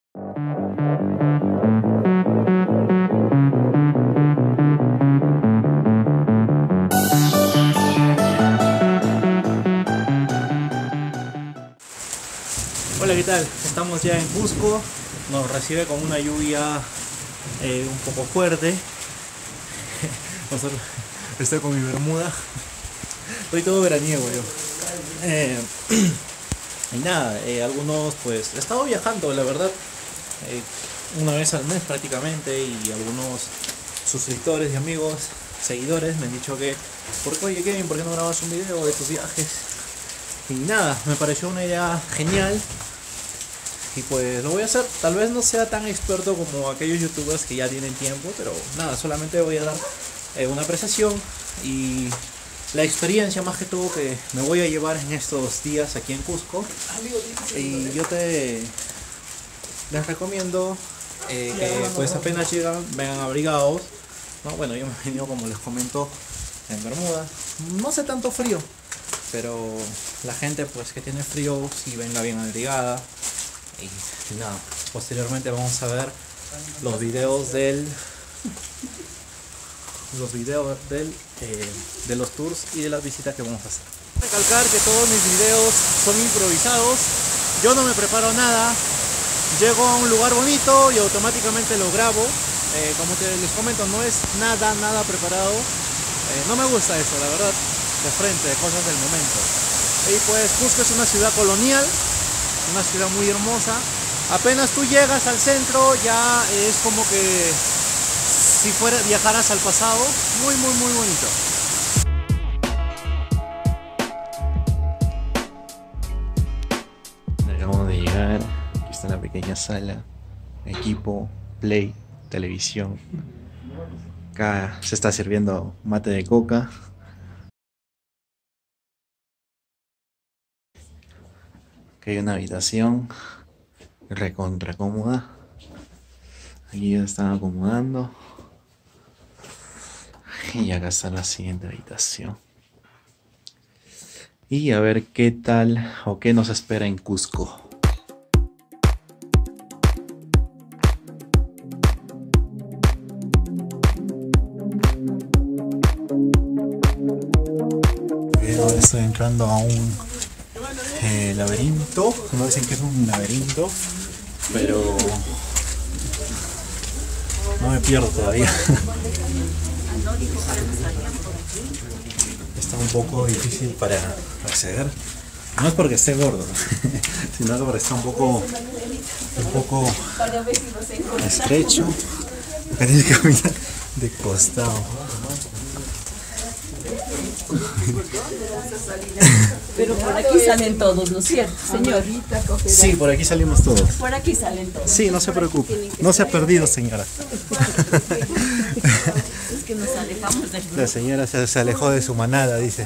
Hola, ¿qué tal? Estamos ya en Cusco. Nos recibe con una lluvia un poco fuerte. Estoy con mi bermuda. Estoy todo veraniego yo. Y nada, algunos pues he estado viajando, la verdad, una vez al mes prácticamente, y algunos suscriptores y amigos, seguidores me han dicho que, oye Kevin, ¿por qué no grabas un video de tus viajes? Y nada, me pareció una idea genial. Y pues lo voy a hacer. Tal vez no sea tan experto como aquellos youtubers que ya tienen tiempo, pero nada, solamente voy a dar una apreciación y la experiencia más que todo que me voy a llevar en estos días aquí en Cusco. Y yo les recomiendo que pues apenas llegan, vengan abrigados, ¿no? Bueno, yo me he venido, como les comento, en bermuda. No hace tanto frío, pero la gente pues que tiene frío sí venga bien abrigada. Y nada, posteriormente vamos a ver los videos de los tours y de las visitas que vamos a hacer. Recalcar que todos mis videos son improvisados. Yo no me preparo nada. Llego a un lugar bonito y automáticamente lo grabo. Como les comento, no es nada preparado. No me gusta eso, la verdad, de frente, cosas del momento. Y pues Cusco es una ciudad colonial, una ciudad muy hermosa. Apenas tú llegas al centro ya es como que si viajaras al pasado. Muy bonito. Acabamos de llegar. Aquí está la pequeña sala, equipo, play, televisión. Acá se está sirviendo mate de coca. Aquí hay una habitación recontra cómoda. Aquí ya están acomodando. Y acá está la siguiente habitación. Y a ver qué tal o qué nos espera en Cusco. Ahora estoy entrando a un laberinto. No dicen que es un laberinto, pero no me pierdo todavía. Está un poco difícil para acceder. No es porque esté gordo, sino porque está un poco estrecho. Acá tienes que caminar de costado. Pero por aquí salen todos, ¿no es cierto, señor? Sí, por aquí salimos todos. Por aquí salen todos. Sí, no se preocupe. No se ha perdido, señora. Es que nos alejamos del grupo. La señora se alejó de su manada, dice.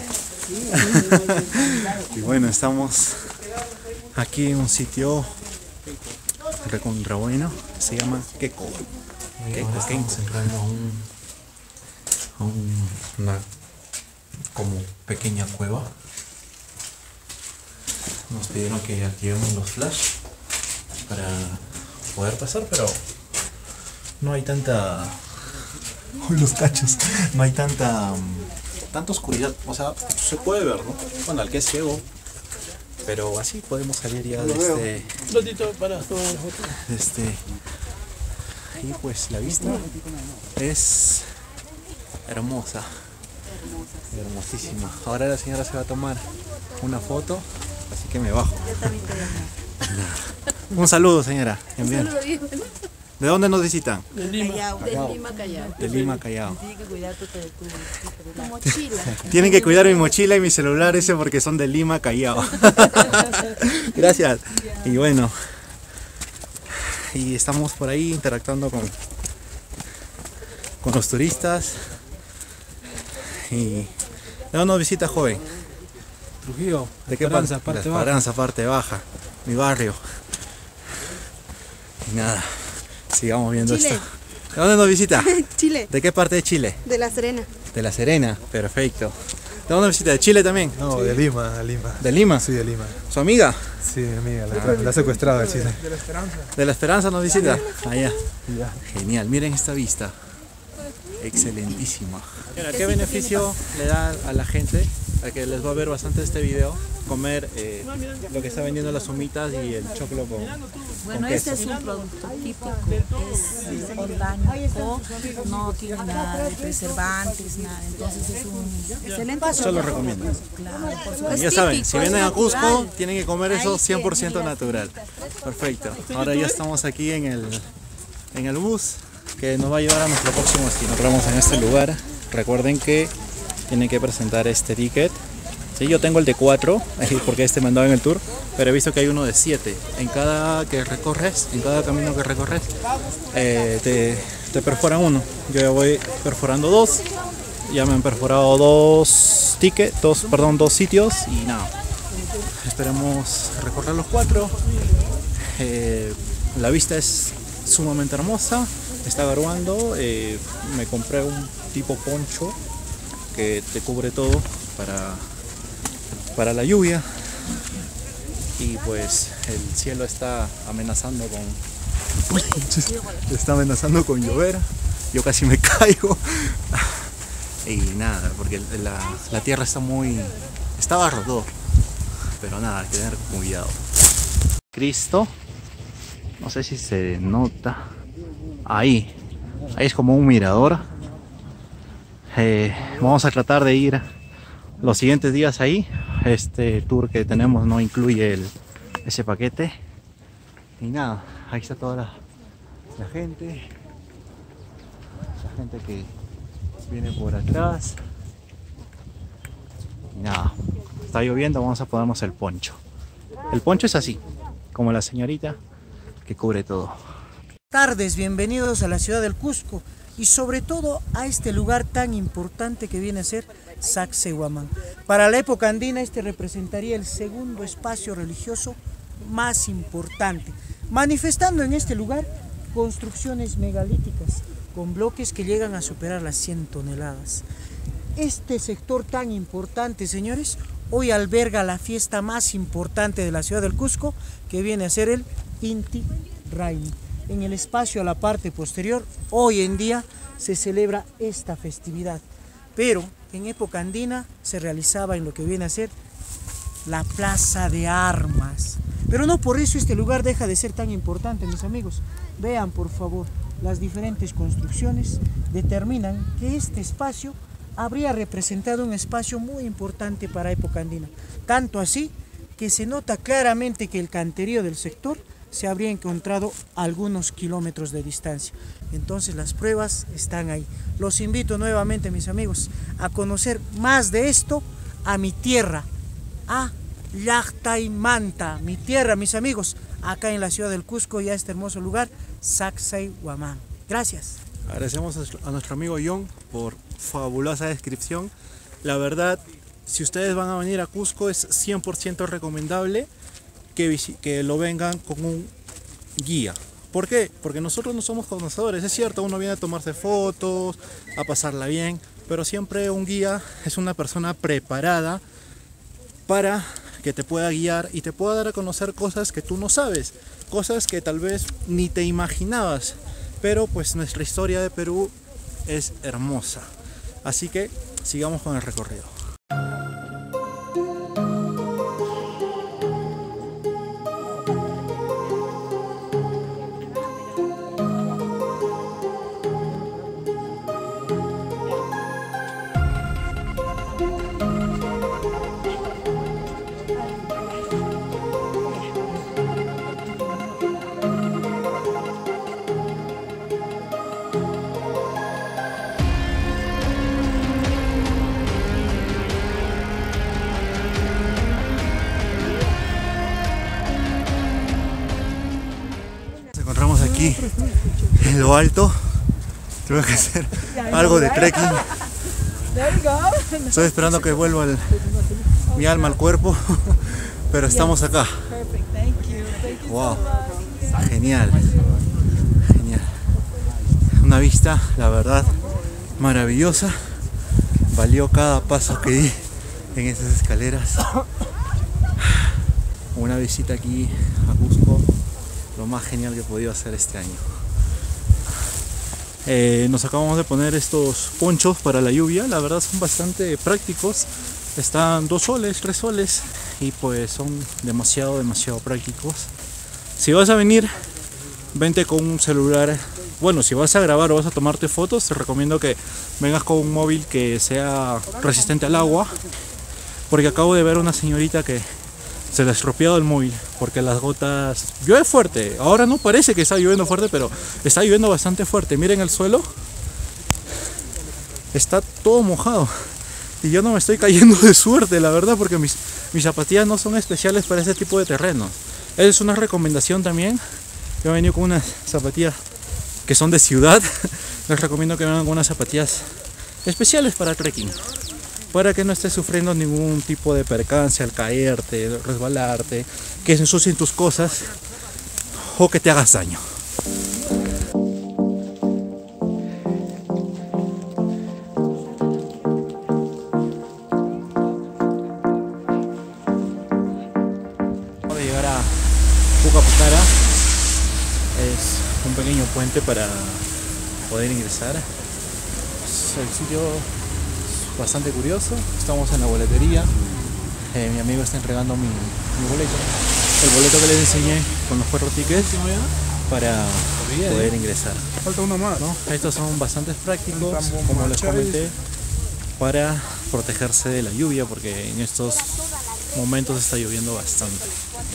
Y bueno, estamos aquí en un sitio recontra bueno. Se llama Keko. Estamos entrando a una como pequeña cueva. Nos pidieron que activemos los flash para poder pasar, pero no hay tanta... ¡Uy, los cachos! No hay tanta oscuridad. O sea, se puede ver, ¿no? Bueno, al que es ciego. Pero así podemos salir ya de y pues la vista es hermosa. Hermosísima. Ahora la señora se va a tomar una foto, así que me bajo. Un saludo, señora. Bien. ¿De dónde nos visitan? De Lima, Callao. De Lima, Callao. Tienes que cuidar tu mochila. Tienen que cuidar mi mochila y mi celular ese porque son de Lima, Callao. Gracias. Y bueno, y estamos por ahí interactuando con los turistas. Y ¿de dónde nos visita, joven? Trujillo. ¿De qué Esperanza, parte? parte La baja. Esperanza, parte baja, mi barrio. Y nada, sigamos viendo Chile. esto. ¿De dónde nos visita? Chile, ¿De qué parte de Chile? de La Serena. De La Serena, perfecto. ¿De dónde nos visita? ¿De Chile también? No, de Lima, Lima. ¿De Lima? Sí, de Lima. ¿Su amiga? Sí, amiga, la ha secuestrado el chiste. De la Esperanza nos visita. Allá. Genial, miren esta vista. Excelentísima. Mira, ¿qué beneficio le da a la gente, a que les va a ver bastante este video, comer lo que está vendiendo las humitas y el choclo con Bueno, queso? este es un producto típico, es orgánico, no tiene nada de preservantes, nada, entonces es un excelente Eso lo recomiendo. Claro, por supuesto. Ya Es saben, típico, si es vienen a Cusco, natural. tienen que comer eso Ahí 100% mira. natural. Perfecto. Ahora ya estamos aquí en el bus que nos va a llevar a nuestro próximo destino. Entramos en este lugar. Recuerden que tienen que presentar este ticket. Sí, yo tengo el de 4, porque este me andaba en el tour, pero he visto que hay uno de 7. En cada que recorres, en cada camino que recorres, te perforan uno. Yo ya voy perforando 2. Ya me han perforado 2 tickets, 2 sitios y nada. Esperamos recorrer los 4. La vista es sumamente hermosa. Está garuando. Me compré un tipo poncho que te cubre todo para la lluvia. Y pues el cielo está amenazando con llover. Yo casi me caigo. Y nada, porque la tierra está barro todo. Pero nada, hay que tener cuidado. Cristo, no sé si se nota. Ahí es como un mirador. Vamos a tratar de ir los siguientes días ahí. Este tour que tenemos no incluye ese paquete. Y nada, ahí está toda la gente. La gente que viene por atrás. Y nada, está lloviendo, vamos a ponernos el poncho. El poncho es así, como la señorita, que cubre todo. Tardes, bienvenidos a la ciudad del Cusco y sobre todo a este lugar tan importante que viene a ser Sacsayhuamán. Para la época andina este representaría el segundo espacio religioso más importante, manifestando en este lugar construcciones megalíticas con bloques que llegan a superar las 100 toneladas. Este sector tan importante, señores, hoy alberga la fiesta más importante de la ciudad del Cusco, que viene a ser el Inti Raymi. En el espacio a la parte posterior, hoy en día se celebra esta festividad, pero en época andina se realizaba en lo que viene a ser la Plaza de Armas. Pero no por eso este lugar deja de ser tan importante, mis amigos. Vean por favor, las diferentes construcciones determinan que este espacio habría representado un espacio muy importante para época andina. Tanto así que se nota claramente que el canterío del sector se habría encontrado a algunos kilómetros de distancia. Entonces las pruebas están ahí. Los invito nuevamente, mis amigos, a conocer más de esto a mi tierra, a Llaqtaymanta, mi tierra, mis amigos, acá en la ciudad del Cusco y a este hermoso lugar, Sacsayhuamán. Gracias. Agradecemos a nuestro amigo John por fabulosa descripción. La verdad, si ustedes van a venir a Cusco, es 100% recomendable que lo vengan con un guía. ¿Por qué? Porque nosotros no somos conocedores. Es cierto, uno viene a tomarse fotos, a pasarla bien, pero siempre un guía es una persona preparada para que te pueda guiar y te pueda dar a conocer cosas que tú no sabes, cosas que tal vez ni te imaginabas. Pero pues nuestra historia de Perú es hermosa. Así que sigamos con el recorrido. Nos encontramos aquí en lo alto. Tengo que hacer algo de trekking. Estoy esperando que vuelva mi alma al cuerpo, pero estamos acá. Wow, genial, genial. Una vista, la verdad, maravillosa. Valió cada paso que di en esas escaleras. una visita aquí a Cusco, lo más genial que he podido hacer este año. Nos acabamos de poner estos ponchos para la lluvia, la verdad son bastante prácticos, están 2 soles, 3 soles y pues son demasiado prácticos. Si vas a venir, vente con un celular. Bueno, si vas a grabar o vas a tomarte fotos, te recomiendo que vengas con un móvil que sea resistente al agua, porque acabo de ver una señorita que se le ha estropeado el móvil porque las gotas llueve fuerte. Ahora no parece que está lloviendo fuerte, pero está lloviendo bastante fuerte. Miren el suelo, está todo mojado y yo no me estoy cayendo de suerte, la verdad, porque mis zapatillas no son especiales para ese tipo de terrenos. Es una recomendación también. Yo he venido con unas zapatillas que son de ciudad. Les recomiendo que vengan con unas zapatillas especiales para trekking, para que no estés sufriendo ningún tipo de percance al caerte, resbalarte, que se ensucien tus cosas o que te hagas daño. Acabo de llegar a Pucapucara, es un pequeño puente para poder ingresar. El sitio bastante curioso. Estamos en la boletería. Mi amigo está entregando mi boleto, el boleto que les enseñé con los 4 tickets para poder ingresar. Falta uno más, ¿no? Estos son bastante prácticos, como les comenté, para protegerse de la lluvia, porque en estos momentos está lloviendo bastante.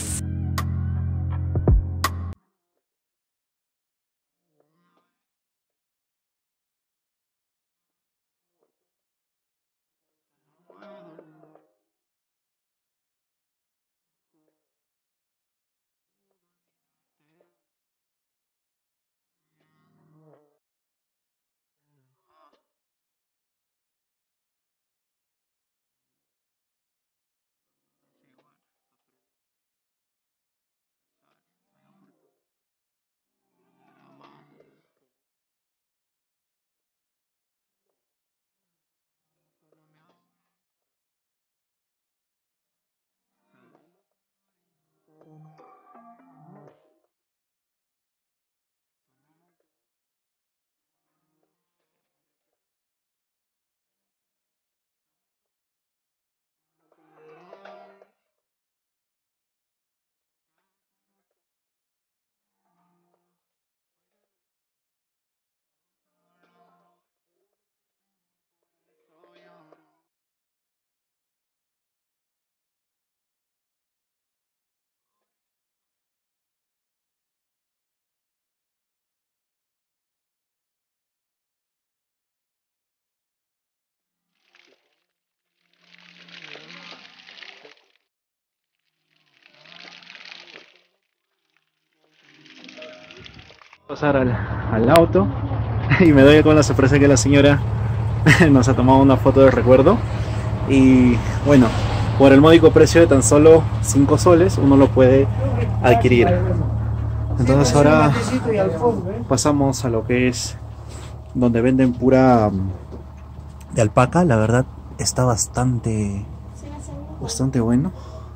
Pasar al auto y me doy con la sorpresa que la señora nos ha tomado una foto de recuerdo, y bueno, por el módico precio de tan solo 5 soles uno lo puede adquirir. Entonces ahora pasamos a lo que es donde venden pura de alpaca. La verdad está bastante bueno.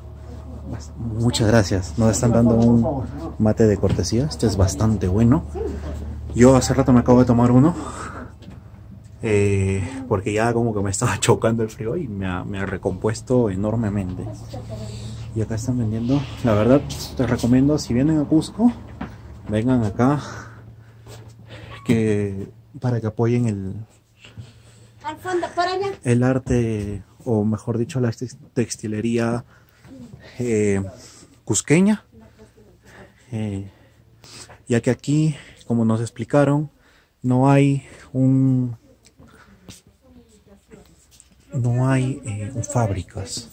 Muchas gracias, nos están dando un mate de cortesía, este es bastante bueno. Yo hace rato me acabo de tomar uno porque ya como que me estaba chocando el frío y me ha recompuesto enormemente. Y acá están vendiendo, la verdad te recomiendo, si vienen a Cusco, vengan acá para que apoyen el arte, o mejor dicho la textilería cusqueña, ya que aquí, como nos explicaron, no hay fábricas.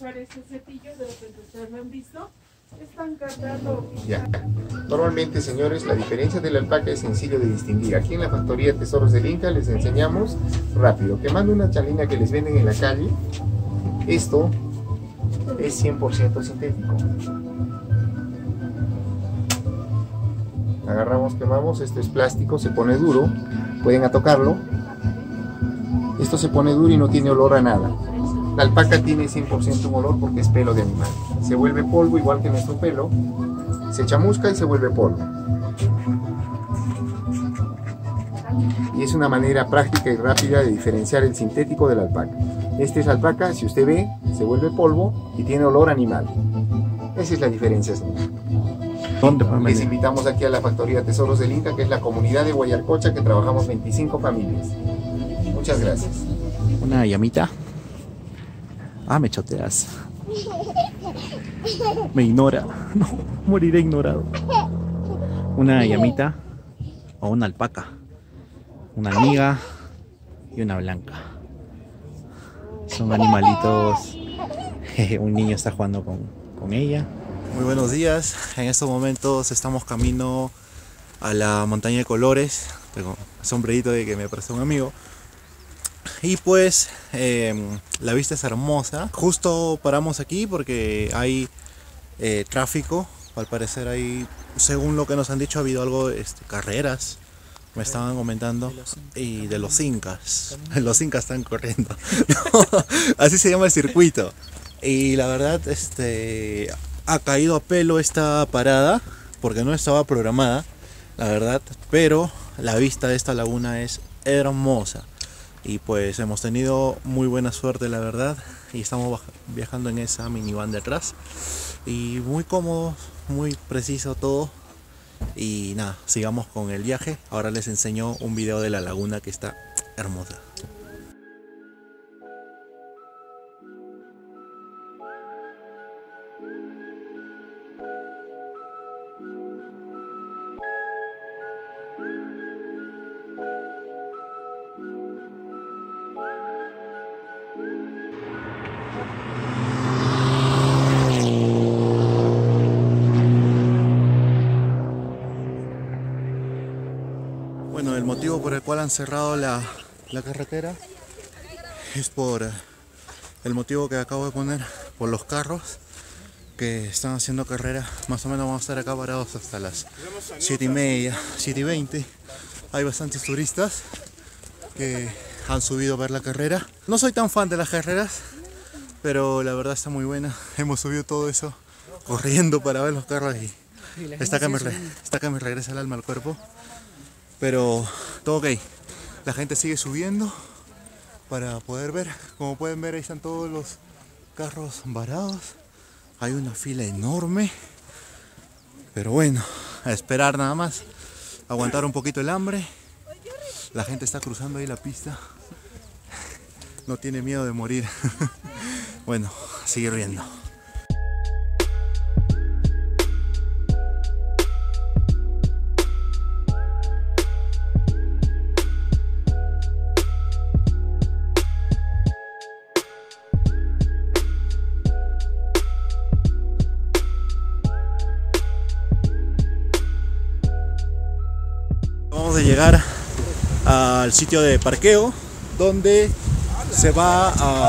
Ya. Normalmente, señores, la diferencia de la alpaca es sencillo de distinguir. Aquí en la factoría Tesoros del Inca les enseñamos rápido, quemando una chalina que les venden en la calle. Esto es 100% sintético. Agarramos, quemamos, esto es plástico, se pone duro, pueden tocarlo. Esto se pone duro y no tiene olor a nada. La alpaca tiene 100% un olor porque es pelo de animal. Se vuelve polvo igual que nuestro pelo, se chamusca y se vuelve polvo. Y es una manera práctica y rápida de diferenciar el sintético de la alpaca. Este es alpaca, si usted ve, se vuelve polvo y tiene olor animal. Esa es la diferencia, señor. ¿Dónde pueden Les venir? invitamos aquí a la Factoría Tesoros del Inca, que es la comunidad de Guayarcocha, que trabajamos 25 familias. Muchas gracias. Una llamita. Ah, me choteas. Me ignora. No, moriré ignorado. Una llamita o una alpaca. Una amiga y una blanca. Son animalitos. Un niño está jugando con ella. Muy buenos días. En estos momentos estamos camino a la montaña de colores. Tengo un sombrerito de que me prestó un amigo. Y pues la vista es hermosa. Justo paramos aquí porque hay tráfico. Al parecer hay, según lo que nos han dicho, ha habido algo, carreras. Me estaban comentando. Y de los incas. Los incas están corriendo. Así se llama el circuito. Y la verdad, ha caído a pelo esta parada. Porque no estaba programada, la verdad. Pero la vista de esta laguna es hermosa. Y pues hemos tenido muy buena suerte, la verdad. Y estamos viajando en esa minivan de atrás. Y muy cómodo, muy preciso todo. Y nada, sigamos con el viaje. Ahora les enseño un video de la laguna que está hermosa. Bueno, el motivo por el cual han cerrado la carretera es por el motivo que acabo de poner, por los carros que están haciendo carrera. Más o menos vamos a estar acá parados hasta las 7:30, 7:20. Hay bastantes turistas que han subido a ver la carrera. No soy tan fan de las carreras, pero la verdad está muy buena. Hemos subido todo eso corriendo para ver los carros y está que me regresa el alma al cuerpo. Pero todo ok, la gente sigue subiendo para poder ver. Como pueden ver, ahí están todos los carros varados. Hay una fila enorme. Pero bueno, a esperar nada más. Aguantar un poquito el hambre. La gente está cruzando ahí la pista. No tiene miedo de morir. Bueno, a seguir viendo. Vamos a llegar al sitio de parqueo donde se va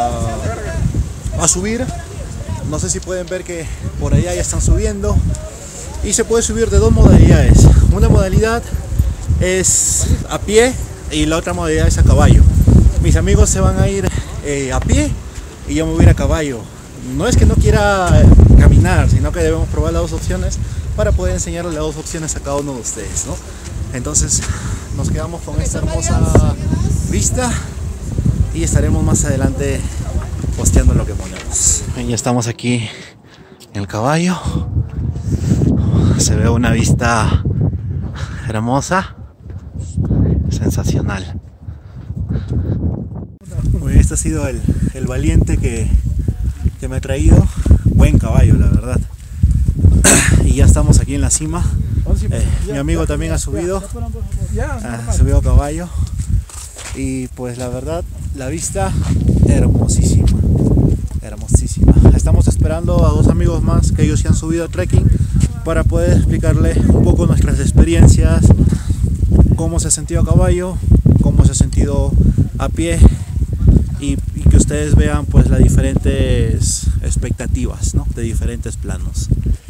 a subir. No sé si pueden ver que por allá ya están subiendo y se puede subir de dos modalidades. Una modalidad es a pie y la otra modalidad es a caballo. Mis amigos se van a ir a pie y yo me voy a ir a caballo. No es que no quiera caminar, sino que debemos probar las dos opciones para poder enseñarles las dos opciones a cada uno de ustedes, ¿no? Entonces nos quedamos con esta hermosa vista y estaremos más adelante posteando lo que ponemos. Ya estamos aquí en el caballo. Se ve una vista hermosa, sensacional. Bueno, este ha sido el valiente que me ha traído. Buen caballo, la verdad. Y ya estamos aquí en la cima. Mi amigo también ha subido a caballo y pues la verdad la vista hermosísima, hermosísima. Estamos esperando a dos amigos más que ellos se han subido a trekking para poder explicarle un poco nuestras experiencias, cómo se ha sentido a caballo, cómo se ha sentido a pie y que ustedes vean pues las diferentes expectativas, ¿no? De diferentes planos.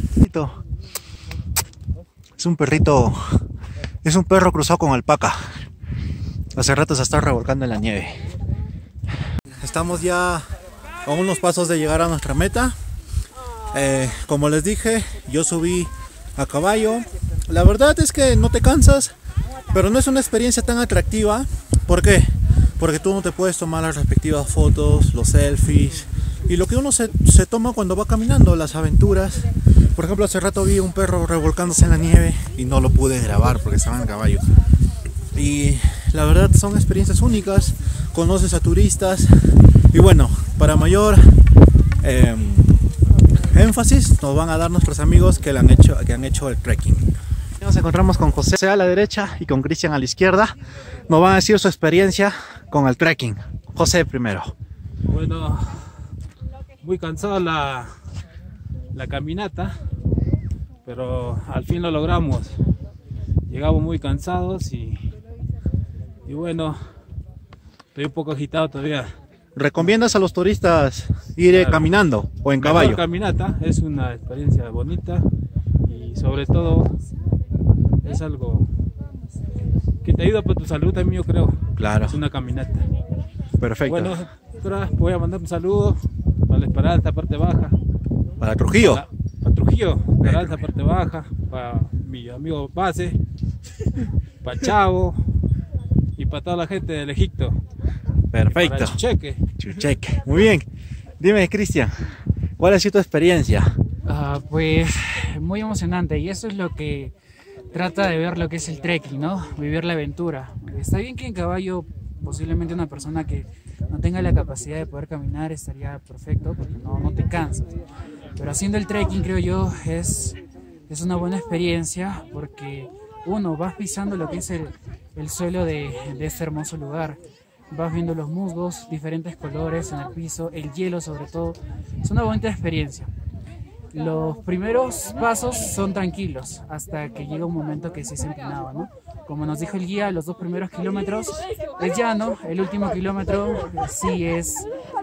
Es un perrito, es un perro cruzado con alpaca. Hace rato se está revolcando en la nieve. Estamos ya a unos pasos de llegar a nuestra meta. Como les dije, yo subí a caballo. La verdad es que no te cansas, pero no es una experiencia tan atractiva. ¿Por qué? Porque tú no te puedes tomar las respectivas fotos, los selfies y lo que uno se toma cuando va caminando, las aventuras. Por ejemplo, hace rato vi un perro revolcándose en la nieve y no lo pude grabar porque estaba en caballo. Y la verdad son experiencias únicas, conoces a turistas y bueno, para mayor énfasis nos van a dar nuestros amigos que han hecho el trekking. Nos encontramos con José a la derecha y con Cristian a la izquierda. Nos van a decir su experiencia con el trekking. José primero. Bueno, muy cansada la caminata, pero al fin lo logramos. Llegamos muy cansados y bueno, estoy un poco agitado todavía. ¿Recomiendas a los turistas ir caminando o en caballo? La caminata es una experiencia bonita y sobre todo es algo que te ayuda para tu salud también, yo creo. Claro. Es una caminata. Perfecto. Bueno, ahora voy a mandar un saludo para la Esperanza, parte baja. Para Trujillo. Para Trujillo, Esperanza, parte baja. Para mi amigo Base, para Chavo y para toda la gente del Egipto. Perfecto. Para Chucheque. Chucheque. Muy bien. Dime, Cristian, ¿cuál ha sido tu experiencia? Pues muy emocionante, y eso es lo que trata de ver lo que es el trekking, ¿no? Vivir la aventura. Está bien que en caballo posiblemente una persona que no tenga la capacidad de poder caminar estaría perfecto porque no te cansas. Pero haciendo el trekking, creo yo, es una buena experiencia porque uno, vas pisando lo que es el suelo de este hermoso lugar. Vas viendo los musgos, diferentes colores en el piso, el hielo sobre todo. Es una bonita experiencia. Los primeros pasos son tranquilos hasta que llega un momento que sí es empinado, ¿no? Como nos dijo el guía, los 2 primeros kilómetros es llano, el último kilómetro sí es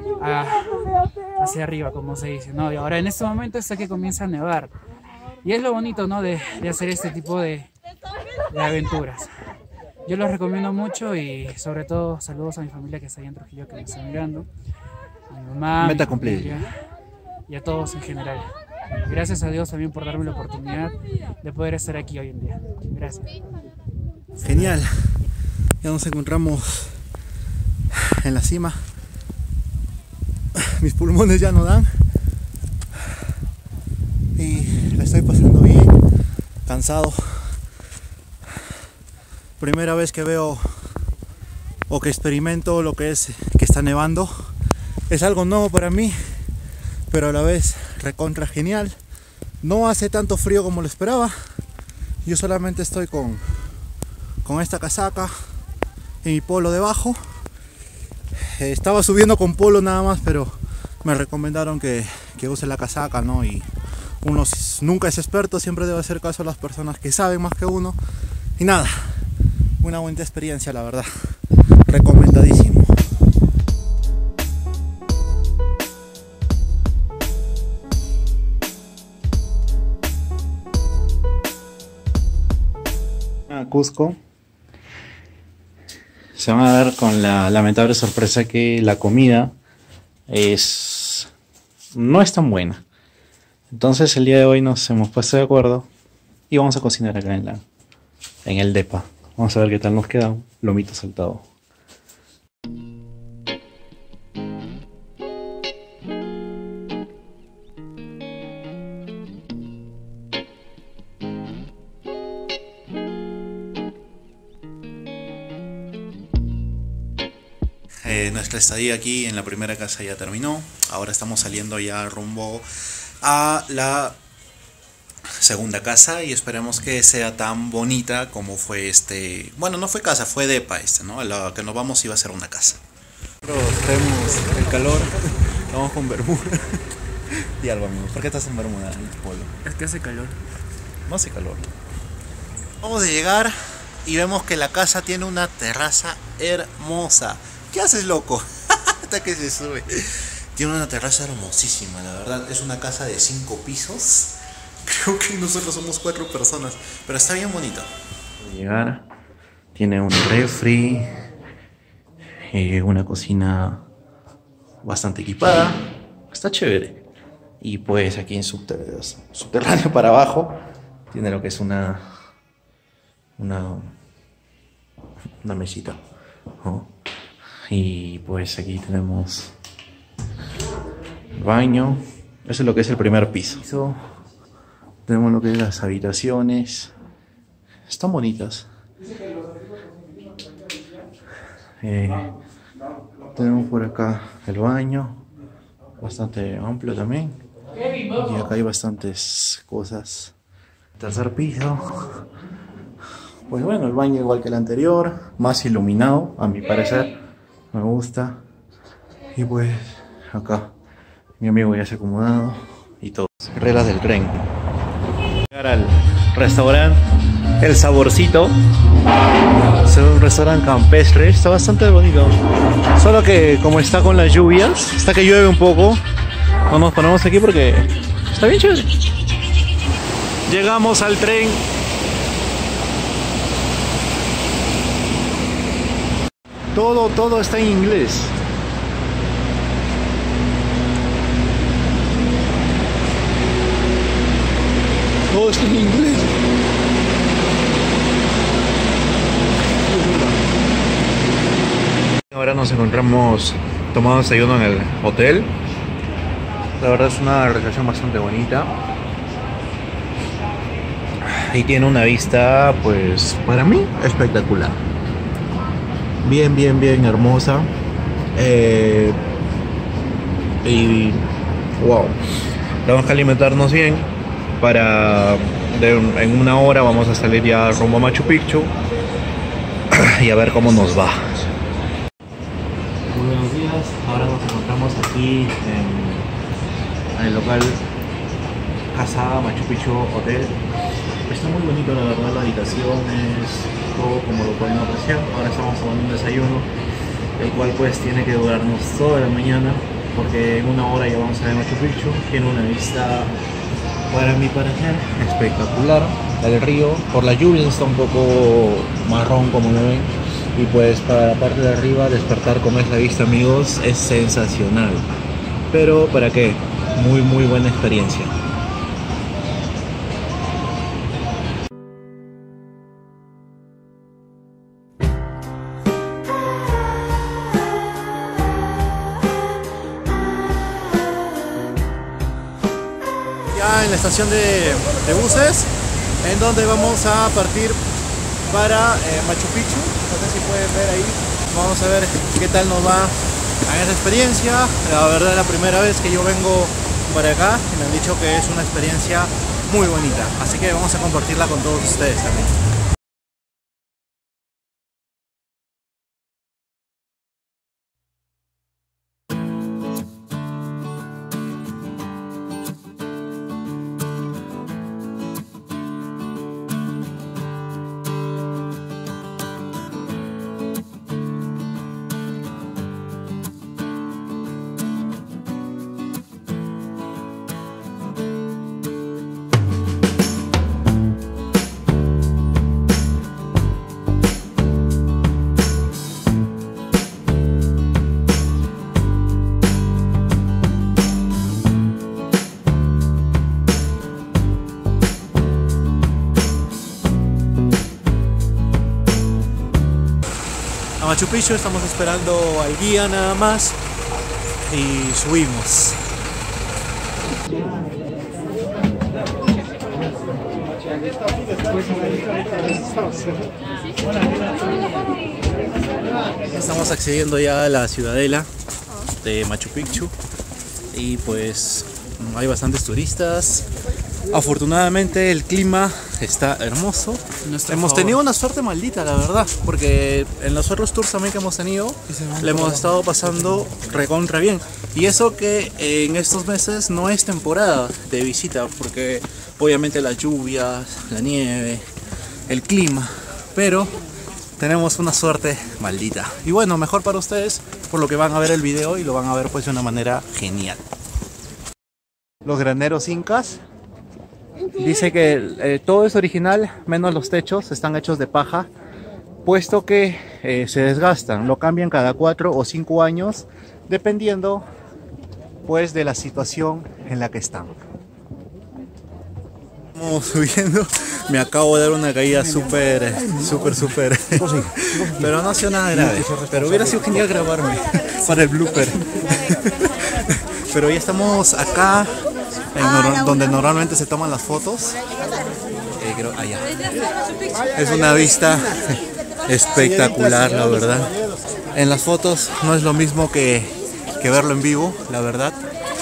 hacia arriba, como se dice, ¿no? Y ahora en este momento hasta que comienza a nevar. Y es lo bonito, ¿no? de hacer este tipo de aventuras. Yo los recomiendo mucho y sobre todo saludos a mi familia que está ahí en Trujillo, que me está mirando, a mi mamá, Meta mi cumplida. y a todos en general. Gracias a Dios también por darme la oportunidad de poder estar aquí hoy en día. Gracias. Genial. Ya nos encontramos en la cima. Mis pulmones ya no dan. Y la estoy pasando bien. Cansado. Primera vez que veo o que experimento lo que es que está nevando. Es algo nuevo para mí, pero a la vez recontra genial. No hace tanto frío como lo esperaba. Yo solamente estoy con esta casaca y mi polo debajo. Estaba subiendo con polo nada más, pero me recomendaron que use la casaca, ¿no? Y uno nunca es experto, siempre debe hacer caso a las personas que saben más que uno. Y nada, una buena experiencia, la verdad. Recomendadísimo. A Cusco. Se van a dar con la lamentable sorpresa que la comida no es tan buena. Entonces el día de hoy nos hemos puesto de acuerdo y vamos a cocinar acá en el depa. Vamos a ver qué tal nos queda un lomito saltado. Nuestra estadía aquí en la primera casa ya terminó. Ahora estamos saliendo ya rumbo a la segunda casa y esperemos que sea tan bonita como fue bueno, no fue casa, fue depa ¿no? A la que nos vamos iba a ser una casa. Tenemos el calor, estamos con bermuda. Di algo, amigo, ¿por qué estás en bermuda, en polo? Es que hace calor. No hace calor. Vamos a llegar y vemos que la casa tiene una terraza hermosa. ¿Qué haces, loco? Hasta que se sube. Tiene una terraza hermosísima, la verdad. Es una casa de 5 pisos. Creo que nosotros somos 4 personas, pero está bien bonito. Llegar, tiene un refri, una cocina bastante equipada. está chévere. Y pues aquí en subterráneo para abajo tiene lo que es una mesita, ¿no? Y pues aquí tenemos el baño. Eso es lo que es el primer piso. Tenemos lo que es las habitaciones. Están bonitas. Tenemos por acá el baño, bastante amplio también. Y acá hay bastantes cosas. Tercer piso. Pues bueno, el baño igual que el anterior, más iluminado, a mi parecer. Me gusta. Y pues acá mi amigo ya se ha acomodado y todo. Reglas del tren. Llegar al restaurante El Saborcito. Es un restaurante campestre, está bastante bonito. Solo que como está con las lluvias, está que llueve un poco, no nos ponemos aquí porque está bien chévere. Llegamos al tren. Todo está en inglés. Todo está en inglés. Ahora nos encontramos tomando desayuno en el hotel. La verdad es una recepción bastante bonita. Y tiene una vista, pues, para mí, espectacular. Bien hermosa. Y wow. Tenemos que alimentarnos bien. En una hora vamos a salir ya rumbo a Machu Picchu. Y a ver cómo nos va. Buenos días, ahora nos encontramos aquí en el local Casa Machu Picchu Hotel. Está muy bonito, la verdad, las habitaciones, todo como lo pueden apreciar. Ahora estamos tomando un desayuno, el cual pues tiene que durarnos toda la mañana, porque en una hora ya vamos a ver Machu Picchu. Tiene una vista, para mi parecer, espectacular. El río, por la lluvia está un poco marrón, como lo ven. Y pues para la parte de arriba, despertar como es la vista, amigos, es sensacional. Pero ¿para qué? Muy buena experiencia. Ya en la estación de buses, en donde vamos a partir para Machu Picchu. No sé si pueden ver ahí. Vamos a ver qué tal nos va a esa experiencia. La verdad es la primera vez que yo vengo para acá y me han dicho que es una experiencia muy bonita. Así que vamos a compartirla con todos ustedes también. A Machu Picchu estamos esperando al guía nada más y subimos. Estamos accediendo ya a la ciudadela de Machu Picchu y pues hay bastantes turistas. Afortunadamente el clima está hermoso. Hemos tenido una suerte maldita, la verdad, porque en los otros tours también que hemos tenido le hemos estado pasando recontra bien. Y eso que en estos meses no es temporada de visita, porque obviamente las lluvias, la nieve, el clima, pero tenemos una suerte maldita. Y bueno, mejor para ustedes, por lo que van a ver el video y lo van a ver pues de una manera genial. Los graneros incas. Dice que todo es original, menos los techos, están hechos de paja, puesto que se desgastan, lo cambian cada 4 o 5 años, dependiendo pues de la situación en la que están. Estamos subiendo, me acabo de dar una caída súper, pero no ha sido nada grave, pero hubiera sido genial grabarme para el blooper. Pero ya estamos acá, donde normalmente se toman las fotos. Creo, allá. Es una vista espectacular, la verdad. En las fotos no es lo mismo que verlo en vivo, la verdad.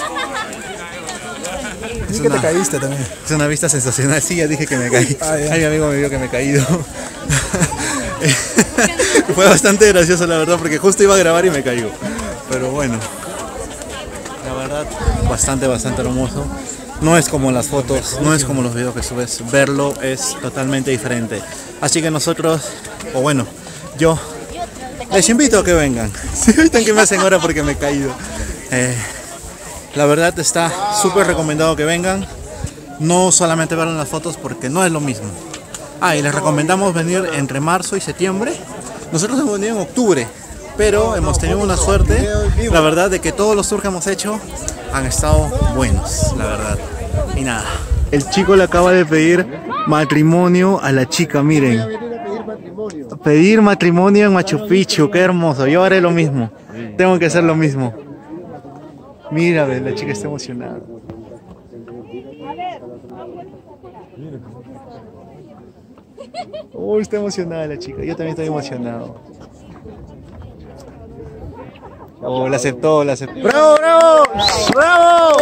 Dije que te caíste también. Es una vista sensacional. Sí, ya dije que me caí. Ay, mi amigo me vio que me he caído. Fue bastante gracioso, la verdad, porque justo iba a grabar y me cayó. Pero bueno, la verdad, bastante hermoso. No es como las fotos, no es como los videos que subes. Verlo es totalmente diferente. Así que nosotros, o bueno, yo les invito a que vengan. Si ahorita que me hacen ahora porque me he caído. La verdad está súper recomendado que vengan. No solamente verlo en las fotos porque no es lo mismo. Y les recomendamos venir entre marzo y septiembre. Nosotros hemos venido en octubre, pero hemos tenido una suerte, la verdad, de que todos los tours que hemos hecho han estado buenos, la verdad. Y nada, el chico le acaba de pedir matrimonio a la chica, miren. Pedir matrimonio en Machu Picchu, qué hermoso. Yo haré lo mismo, tengo que hacer lo mismo. Mira, la chica está emocionada. Está emocionada la chica. Yo también estoy emocionado. La aceptó, la aceptó. ¡Bravo, bravo! ¡Bravo!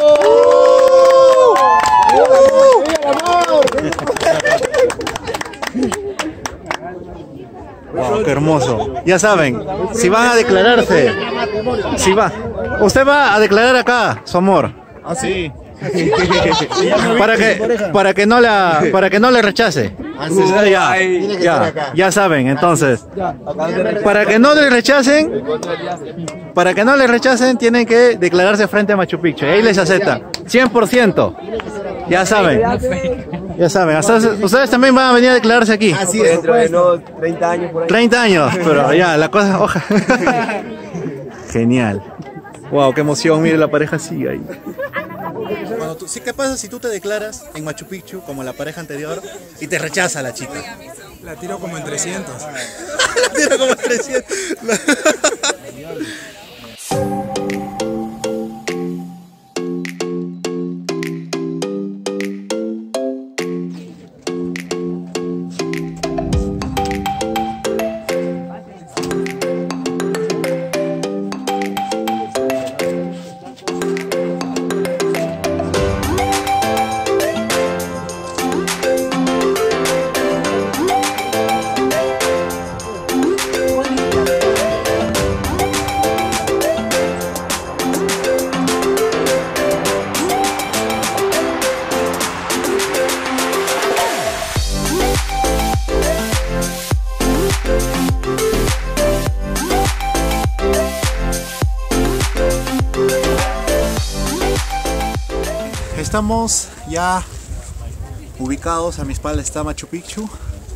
Wow, qué hermoso. Ya saben, si van a declararse, usted va a declarar acá su amor. Ah, sí. para que no le rechace. Ya saben, entonces, para que no le rechacen, tienen que declararse frente a Machu Picchu. Ahí les acepta 100%. Ya saben. Ustedes también van a venir a declararse aquí. Así es, dentro de 30 años por ahí. 30 años, pero ya, la cosa, genial. Wow, qué emoción, mire, la pareja sigue ahí. ¿Qué pasa si tú te declaras en Machu Picchu como la pareja anterior y te rechaza la chica? La tiro como en 300. La tiro como en 300. Estamos ya ubicados, a mi espalda está Machu Picchu.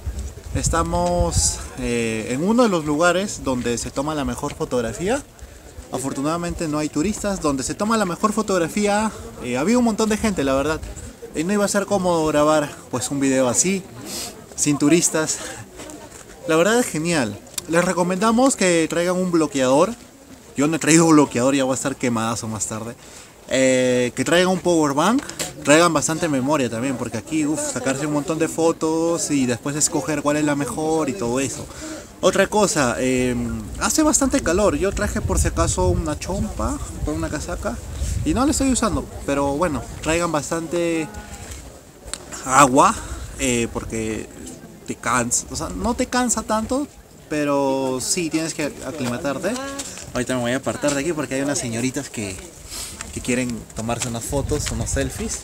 Estamos en uno de los lugares donde se toma la mejor fotografía. Afortunadamente no hay turistas. Donde se toma la mejor fotografía, había un montón de gente, la verdad. No iba a ser cómodo grabar pues un video así, sin turistas. La verdad es genial. Les recomendamos que traigan un bloqueador. Yo no he traído bloqueador, ya voy a estar quemadazo más tarde. Que traigan un power bank, traigan bastante memoria también, porque aquí sacarse un montón de fotos y después escoger cuál es la mejor y todo eso. Otra cosa, hace bastante calor. Yo traje por si acaso una chompa con una casaca y no la estoy usando, pero bueno, traigan bastante agua, porque te cansa, o sea, no te cansa tanto, pero sí tienes que aclimatarte. Ahorita me voy a apartar de aquí porque hay unas señoritas que quieren tomarse unas fotos, unos selfies.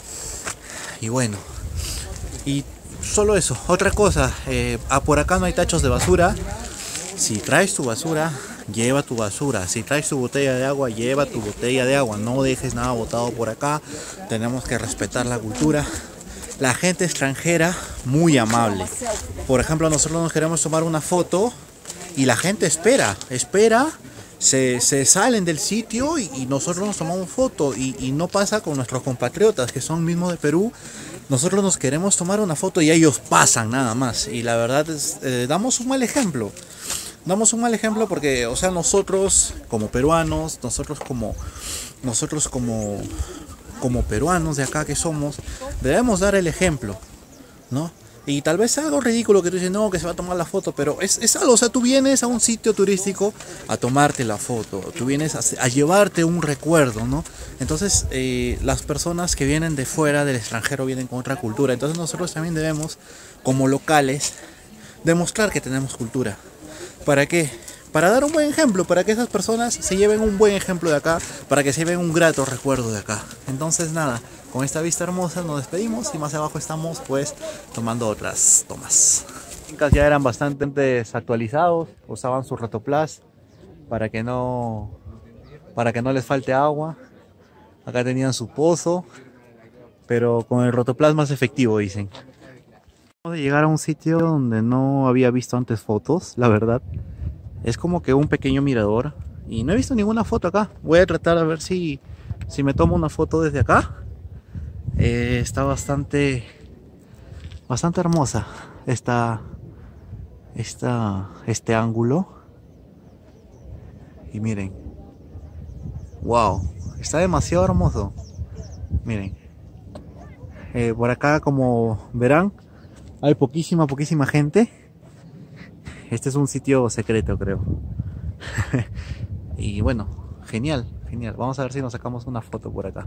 Y bueno, y solo eso. Otra cosa, por acá no hay tachos de basura. Si traes tu basura, lleva tu basura. Si traes tu botella de agua, lleva tu botella de agua. No dejes nada botado por acá. Tenemos que respetar la cultura. La gente extranjera, muy amable. Por ejemplo, nosotros nos queremos tomar una foto y la gente espera se salen del sitio y nosotros nos tomamos foto y no pasa con nuestros compatriotas que son mismos de Perú. Nosotros nos queremos tomar una foto y ellos pasan nada más, y la verdad es, damos un mal ejemplo. Damos un mal ejemplo porque, o sea, nosotros como peruanos, nosotros como peruanos de acá que somos, debemos dar el ejemplo, ¿no? Y tal vez sea algo ridículo que tú dices, no, que se va a tomar la foto, pero es algo, o sea, tú vienes a un sitio turístico a tomarte la foto, tú vienes a llevarte un recuerdo, ¿no? Entonces, las personas que vienen de fuera, del extranjero, vienen con otra cultura, entonces nosotros también debemos, como locales, demostrar que tenemos cultura. ¿Para qué? Para dar un buen ejemplo, para que esas personas se lleven un buen ejemplo de acá, para que se lleven un grato recuerdo de acá. Entonces nada, con esta vista hermosa nos despedimos y más abajo estamos pues tomando otras tomas. Los incas ya eran bastante desactualizados, usaban su rotoplas para que no les falte agua. Acá tenían su pozo, pero con el rotoplas más efectivo, dicen. Vamos a llegar a un sitio donde no había visto antes fotos, la verdad. Es como que un pequeño mirador y no he visto ninguna foto acá. Voy a tratar de ver si me tomo una foto desde acá. Está bastante hermosa este ángulo. Y miren, wow, está demasiado hermoso. Miren, por acá, como verán, hay poquísima gente. Este es un sitio secreto, creo. Y bueno, genial. Vamos a ver si nos sacamos una foto por acá.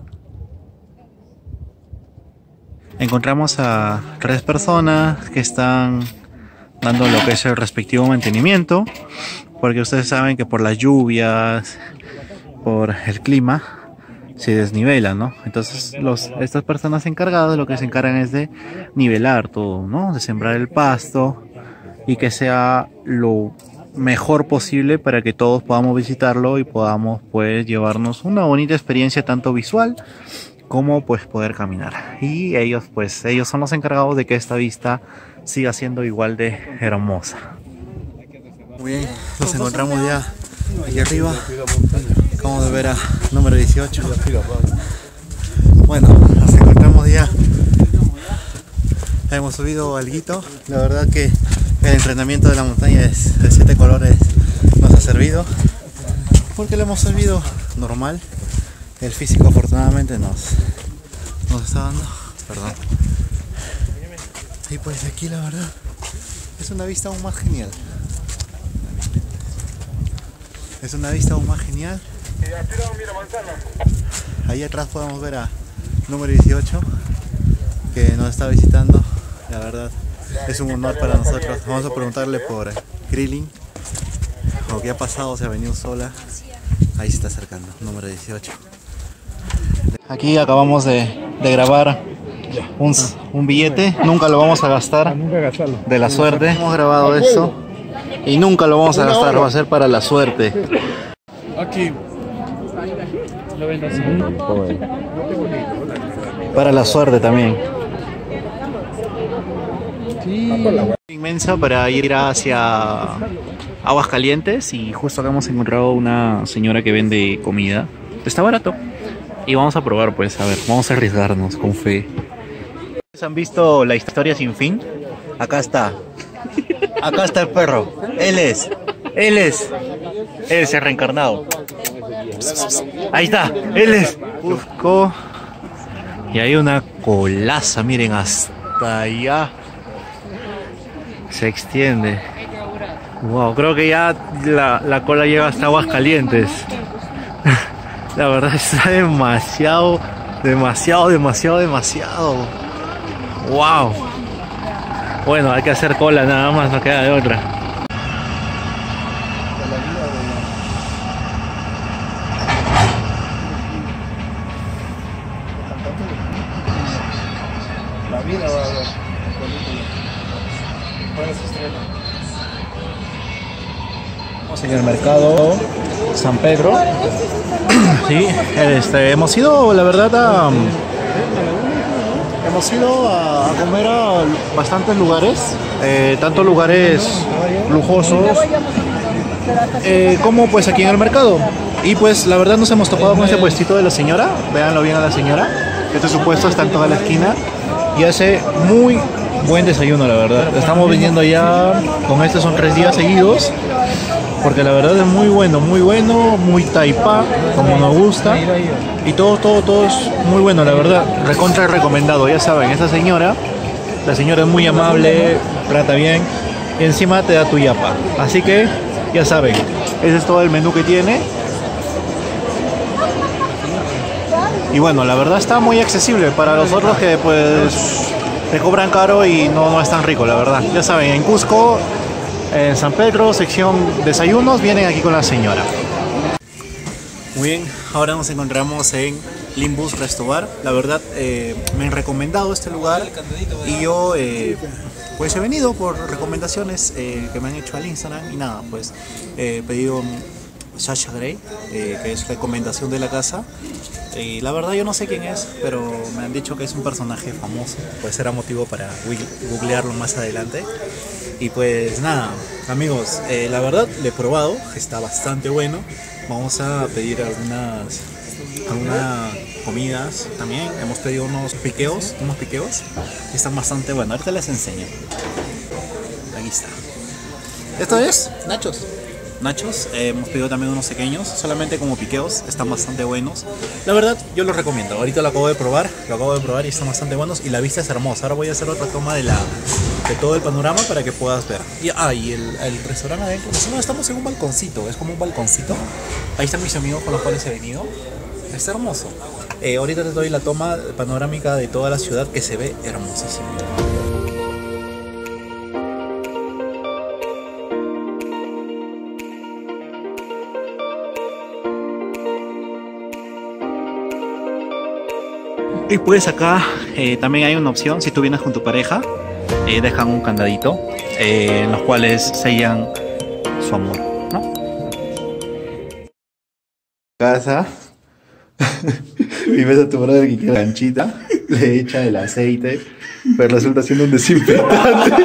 Encontramos a 3 personas que están dando lo que es el respectivo mantenimiento, porque ustedes saben que por las lluvias, por el clima, se desnivela, ¿no? Entonces estas personas encargadas lo que se encargan es de nivelar todo, ¿no? De sembrar el pasto y que sea lo mejor posible para que todos podamos visitarlo y podamos pues llevarnos una bonita experiencia tanto visual como pues poder caminar. Y ellos son los encargados de que esta vista siga siendo igual de hermosa. Muy bien, nos encontramos ya aquí arriba. Acabamos de ver a número 18. Bueno, nos encontramos ya. Hemos subido alguito. La verdad que el entrenamiento de la montaña de 7 colores nos ha servido, porque lo hemos servido normal. El físico afortunadamente nos está dando, perdón. Y pues aquí la verdad es una vista aún más genial. Es una vista aún más genial. Ahí atrás podemos ver a número 18 que nos está visitando. La verdad es un honor para nosotros. Vamos a preguntarle por Krillin, lo que ha pasado, se ha venido sola. Ahí se está acercando, número 18. Aquí acabamos de grabar un billete, nunca lo vamos a gastar, de la suerte. Hemos grabado esto y nunca lo vamos a gastar, va a ser para la suerte. Aquí. Lo vendo así. Para la suerte también. Inmensa para ir hacia Aguascalientes, y justo acá hemos encontrado una señora que vende comida. Está barato y vamos a probar, pues, a ver, vamos a arriesgarnos con fe. ¿Han visto La historia sin fin? Acá está el perro. Él es el reencarnado. Ahí está, él es. Buscó. Y hay una colaza, miren, hasta allá se extiende. Wow, creo que ya la cola llega hasta Aguascalientes. La verdad está demasiado. Wow. Bueno, hay que hacer cola nada más, no queda de otra. La vida va a ver. Estamos en el mercado San Pedro. Sí, hemos ido, la verdad, hemos ido a comer a bastantes lugares, tanto lugares lujosos como pues aquí en el mercado. Y pues la verdad nos hemos topado con este puestito de la señora. Véanlo bien a la señora. Este su puesto está en toda la esquina y hace muy buen desayuno, la verdad. Estamos viniendo ya con este, son 3 días seguidos, porque la verdad es muy bueno, muy taipa, como nos gusta. Y todo es muy bueno, la verdad. Recontra recomendado, ya saben, esta señora, la señora es muy amable, trata bien y encima te da tu yapa. Así que ya saben, ese es todo el menú que tiene. Y bueno, la verdad está muy accesible para los otros que pues te cobran caro y no es tan rico, la verdad. Ya saben, en Cusco, en San Pedro, sección desayunos, vienen aquí con la señora. Muy bien, ahora nos encontramos en Limbus Restobar. La verdad, me han recomendado este lugar y yo pues he venido por recomendaciones que me han hecho al Instagram y nada, pues he pedido Sasha Grey, que es recomendación de la casa. Y la verdad yo no sé quién es, pero me han dicho que es un personaje famoso, pues será motivo para googlearlo más adelante. Y pues nada, amigos, la verdad le he probado, está bastante bueno. Vamos a pedir algunas comidas también. Hemos pedido unos piqueos y están bastante buenos. Ahorita les enseño. Aquí está. Esto es nachos, hemos pedido también unos pequeños, solamente como piqueos, están bastante buenos. La verdad, yo los recomiendo. Ahorita lo acabo de probar y están bastante buenos y la vista es hermosa. Ahora voy a hacer otra toma de todo el panorama para que puedas ver. Y el restaurante adentro, no, estamos en un balconcito, es como un balconcito. Ahí están mis amigos con los cuales he venido. Está hermoso. Ahorita te doy la toma panorámica de toda la ciudad que se ve hermosísimo. Y pues acá también hay una opción, si tú vienes con tu pareja, dejan un candadito en los cuales sellan su amor, ¿no? Casa y ves a tu brother que queda canchita, le echa el aceite, pero resulta siendo un desinfectante.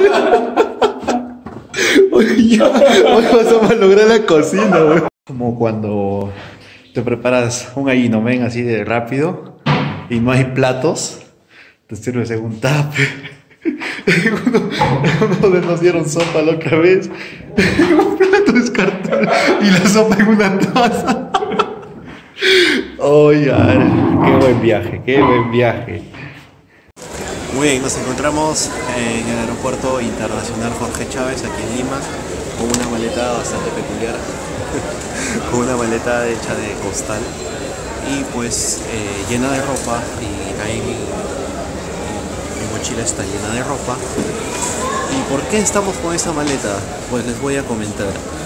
Hoy vas a malograr la cocina, güey. Como cuando te preparas un gallino, ven así de rápido y no hay platos, te sirves en un tupper. Uno de nos dieron sopa la otra vez, un plato descartado y la sopa en una taza. Oye, qué buen viaje. Muy bien, nos encontramos en el aeropuerto internacional Jorge Chávez, aquí en Lima, con una maleta bastante peculiar, con una maleta hecha de costal y pues llena de ropa, y ahí mi mochila está llena de ropa. ¿Y por qué estamos con esta maleta? Pues les voy a comentar.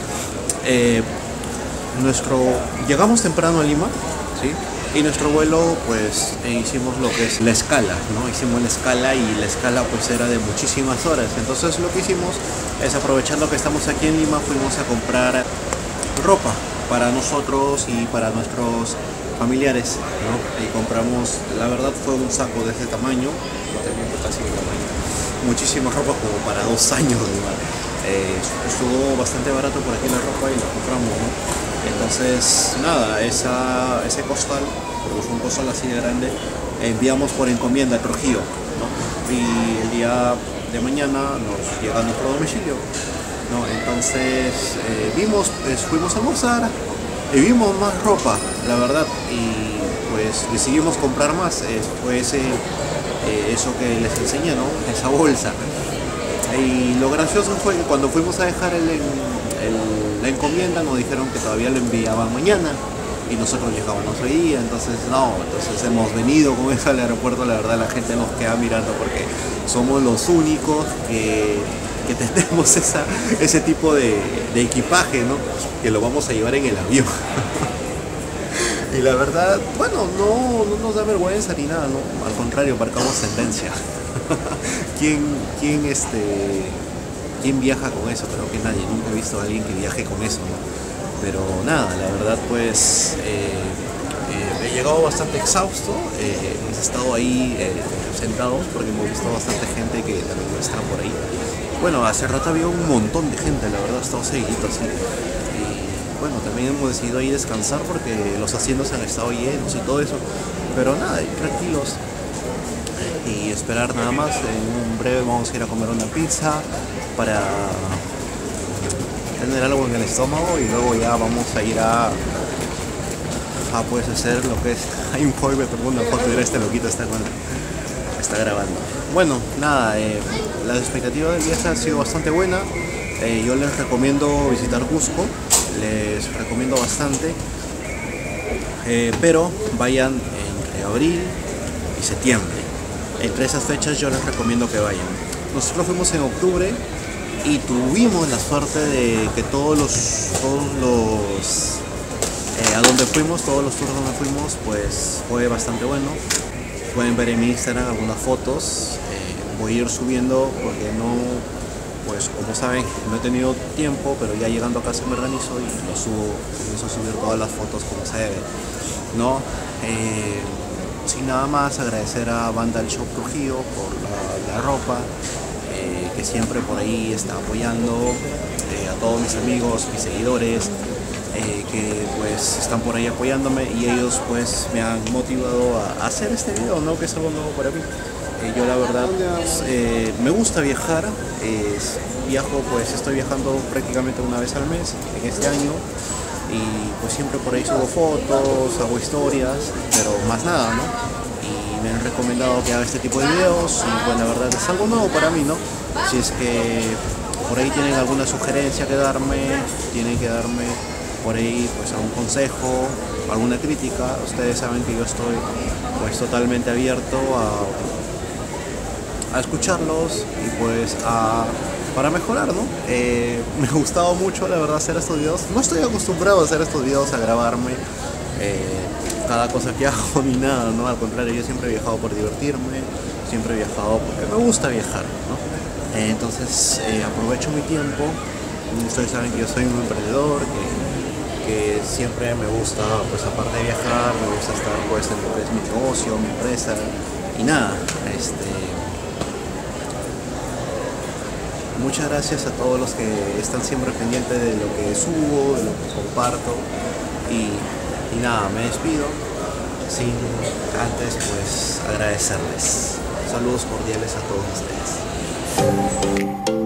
Llegamos temprano a Lima, ¿sí? Y nuestro vuelo, pues hicimos lo que es la escala, ¿no? Hicimos la escala y la escala pues era de muchísimas horas. Entonces lo que hicimos es, aprovechando que estamos aquí en Lima, fuimos a comprar ropa para nosotros y para nuestros familiares, ¿no? Y compramos, la verdad fue un saco de este tamaño, no tenía casi el tamaño, muchísima ropa como para 2 años, ¿no? Estuvo bastante barato por aquí la ropa y la compramos, ¿no? Entonces nada, ese costal, porque fue un costal así de grande, enviamos por encomienda a Trujillo, ¿no? Y el día de mañana nos llega a nuestro domicilio, ¿no? Entonces fuimos a almorzar y vimos más ropa, la verdad, y pues decidimos comprar más. Fue eso que les enseñé, ¿no? Esa bolsa. Y lo gracioso fue que cuando fuimos a dejar la encomienda nos dijeron que todavía lo enviaban mañana y nosotros llegábamos hoy día. Entonces hemos venido con eso al aeropuerto. La verdad, la gente nos queda mirando porque somos los únicos que tenemos ese tipo de equipaje, ¿no? Que lo vamos a llevar en el avión. Y la verdad, bueno, no nos da vergüenza ni nada, ¿no? Al contrario, marcamos tendencia. ¿Quién viaja con eso? Creo que nadie. Nunca he visto a alguien que viaje con eso, ¿no? Pero nada, la verdad, pues he llegado bastante exhausto. Hemos estado ahí sentados porque hemos visto bastante gente que también está por ahí. Bueno, hace rato había un montón de gente, la verdad, estaba seguidito así. Y bueno, también hemos decidido ahí descansar porque los asientos han estado llenos y todo eso, pero nada, tranquilos y esperar nada más. En un breve vamos a ir a comer una pizza para tener algo en el estómago y luego ya vamos a ir a pues hacer lo que es, hay un joven me tomó una foto y este loquito está grabando. Bueno, nada, la expectativa del viaje ha sido bastante buena. Yo les recomiendo visitar Cusco, les recomiendo bastante, pero vayan entre abril y septiembre. Entre esas fechas yo les recomiendo que vayan. Nosotros fuimos en octubre y tuvimos la suerte de que todos los a donde fuimos, todos los tours donde fuimos, pues fue bastante bueno. Pueden ver en mi Instagram algunas fotos. Voy a ir subiendo porque no, pues como saben, no he tenido tiempo, pero ya llegando a casa me organizo y lo subo, comienzo a subir todas las fotos como se debe, ¿no? Sin nada más, agradecer a Vandal Shop Trujillo por la ropa, que siempre por ahí está apoyando, a todos mis amigos, mis seguidores, que pues están por ahí apoyándome y ellos pues me han motivado a hacer este video, ¿no? Que es algo nuevo para mí. Yo la verdad me gusta viajar, viajo, pues estoy viajando prácticamente una vez al mes en este año y pues siempre por ahí subo fotos, hago historias, pero más nada, ¿no? Y me han recomendado que haga este tipo de videos y pues la verdad es algo nuevo para mí, ¿no? Si es que por ahí tienen alguna sugerencia que darme, tienen que darme por ahí pues algún consejo, alguna crítica. Ustedes saben que yo estoy pues totalmente abierto a escucharlos y pues para mejorar, ¿no? Me ha gustado mucho la verdad hacer estos videos. No estoy acostumbrado a hacer estos videos, a grabarme cada cosa que hago ni nada, ¿no? Al contrario, yo siempre he viajado por divertirme, siempre he viajado porque me gusta viajar, ¿no? Entonces aprovecho mi tiempo. Ustedes saben que yo soy un emprendedor, que siempre me gusta, pues aparte de viajar, me gusta estar pues en lo que es mi negocio, mi empresa y nada, muchas gracias a todos los que están siempre pendientes de lo que subo, de lo que comparto y nada, me despido sin antes pues agradecerles. Saludos cordiales a todos ustedes.